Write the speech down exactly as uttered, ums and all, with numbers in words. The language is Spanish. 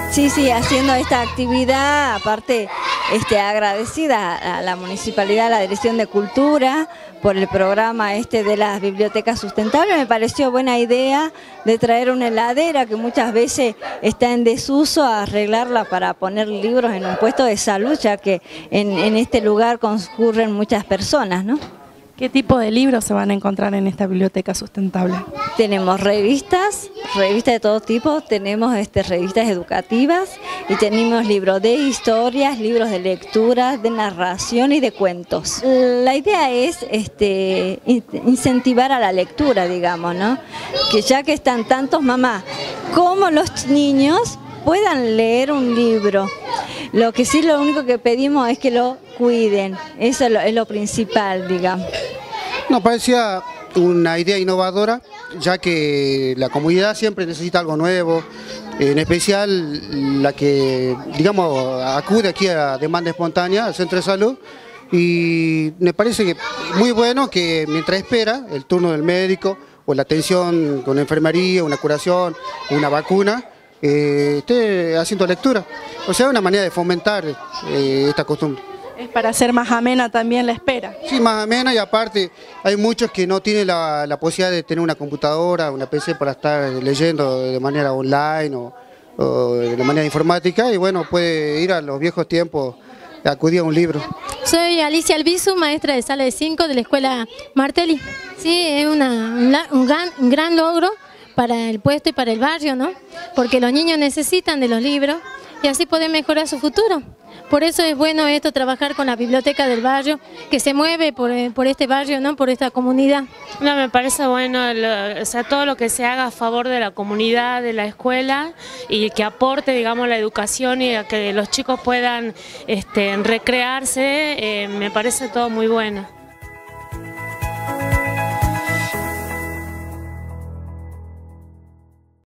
Sí, sí, haciendo esta actividad, aparte este, agradecida a la Municipalidad, a la Dirección de Cultura, por el programa este de las bibliotecas sustentables. Me pareció buena idea de traer una heladera que muchas veces está en desuso, a arreglarla para poner libros en un puesto de salud, ya que en, en este lugar concurren muchas personas, ¿no? ¿Qué tipo de libros se van a encontrar en esta biblioteca sustentable? Tenemos revistas, revistas de todo tipo, tenemos este, revistas educativas y tenemos libros de historias, libros de lectura, de narración y de cuentos. La idea es este, incentivar a la lectura, digamos, ¿no? Que ya que están tantos mamás como los niños puedan leer un libro. Lo que sí, lo único que pedimos es que lo cuiden, eso es lo, es lo principal, digamos. Nos parecía una idea innovadora, ya que la comunidad siempre necesita algo nuevo, en especial la que, digamos, acude aquí a demanda espontánea, al centro de salud, y me parece que muy bueno que mientras espera el turno del médico o la atención con enfermería, una curación, una vacuna, eh, esté haciendo lectura. O sea, una manera de fomentar eh, esta costumbre. Es para hacer más amena también la espera. Sí, más amena, y aparte hay muchos que no tienen la, la posibilidad de tener una computadora, una P C para estar leyendo de manera online o, o de manera informática, y bueno, puede ir a los viejos tiempos, acudir a un libro. Soy Alicia Albizu, maestra de sala de cinco de la escuela Martelli. Sí, es una, un, gran, un gran logro para el puesto y para el barrio, ¿no? Porque los niños necesitan de los libros y así pueden mejorar su futuro. Por eso es bueno esto, trabajar con la biblioteca del barrio, que se mueve por, por este barrio, ¿no? Por esta comunidad. No, me parece bueno, lo, o sea, todo lo que se haga a favor de la comunidad, de la escuela, y que aporte, digamos, la educación y a que los chicos puedan este, recrearse, eh, me parece todo muy bueno.